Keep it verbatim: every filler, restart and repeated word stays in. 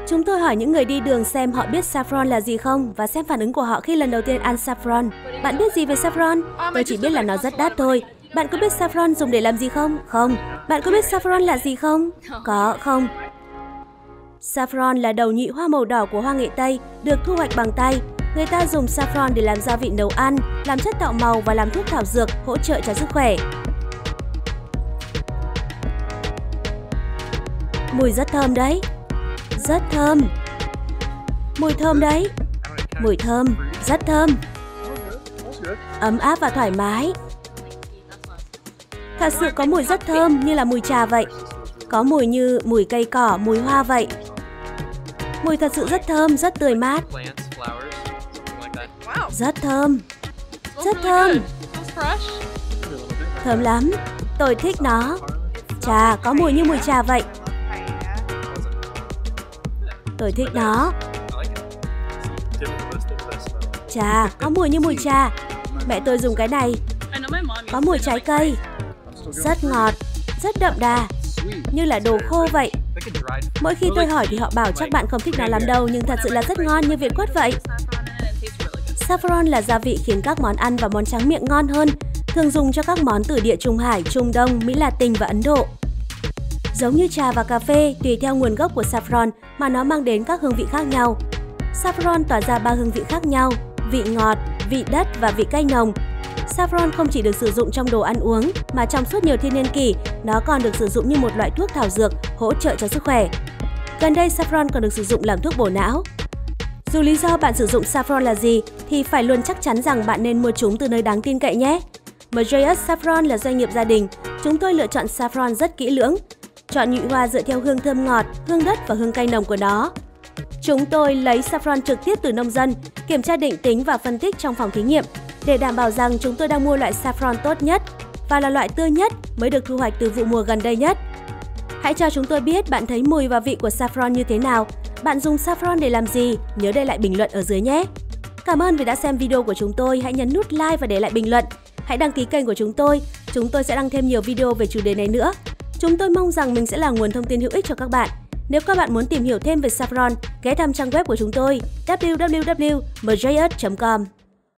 Chúng tôi hỏi những người đi đường xem họ biết saffron là gì không và xem phản ứng của họ khi lần đầu tiên ăn saffron. Bạn biết gì về saffron? Tôi chỉ biết là nó rất đắt thôi. Bạn có biết saffron dùng để làm gì không? Không. Bạn có biết saffron là gì không? Có, không. Saffron là đầu nhụy hoa màu đỏ của hoa nghệ Tây, được thu hoạch bằng tay. Người ta dùng saffron để làm gia vị nấu ăn, làm chất tạo màu và làm thuốc thảo dược, hỗ trợ cho sức khỏe. Mùi rất thơm đấy. Rất thơm. Mùi thơm đấy. Mùi thơm, rất thơm. Ấm áp và thoải mái. Thật sự có mùi rất thơm như là mùi trà vậy. Có mùi như mùi cây cỏ, mùi hoa vậy. Mùi thật sự rất thơm, rất tươi mát. Rất thơm. Rất thơm. Thơm lắm. Tôi thích nó. Trà, có mùi như mùi trà vậy. Tôi thích nó. Trà, có mùi như mùi trà. Mẹ tôi dùng cái này. Có mùi trái cây. Rất ngọt, rất đậm đà. Như là đồ khô vậy. Mỗi khi tôi hỏi thì họ bảo chắc bạn không thích nó lắm đâu, nhưng thật sự là rất ngon như viên quất vậy. Saffron là gia vị khiến các món ăn và món tráng miệng ngon hơn, thường dùng cho các món từ địa Trung Hải, Trung Đông, Mỹ Latin và Ấn Độ. Giống như trà và cà phê, tùy theo nguồn gốc của saffron mà nó mang đến các hương vị khác nhau. Saffron tỏa ra ba hương vị khác nhau: vị ngọt, vị đất và vị cay nồng. Saffron không chỉ được sử dụng trong đồ ăn uống mà trong suốt nhiều thiên niên kỷ, nó còn được sử dụng như một loại thuốc thảo dược hỗ trợ cho sức khỏe. Gần đây, saffron còn được sử dụng làm thuốc bổ não. Dù lý do bạn sử dụng saffron là gì thì phải luôn chắc chắn rằng bạn nên mua chúng từ nơi đáng tin cậy nhé. Mageus Saffron là doanh nghiệp gia đình. Chúng tôi lựa chọn saffron rất kỹ lưỡng. Chọn nhụy hoa dựa theo hương thơm ngọt, hương đất và hương cay nồng của nó. Chúng tôi lấy saffron trực tiếp từ nông dân, kiểm tra định tính và phân tích trong phòng thí nghiệm để đảm bảo rằng chúng tôi đang mua loại saffron tốt nhất và là loại tươi nhất mới được thu hoạch từ vụ mùa gần đây nhất. Hãy cho chúng tôi biết bạn thấy mùi và vị của saffron như thế nào. Bạn dùng saffron để làm gì? Nhớ để lại bình luận ở dưới nhé. Cảm ơn vì đã xem video của chúng tôi. Hãy nhấn nút like và để lại bình luận. Hãy đăng ký kênh của chúng tôi. Chúng tôi sẽ đăng thêm nhiều video về chủ đề này nữa. Chúng tôi mong rằng mình sẽ là nguồn thông tin hữu ích cho các bạn. Nếu các bạn muốn tìm hiểu thêm về saffron, ghé thăm trang web của chúng tôi w w w chấm mageus chấm com.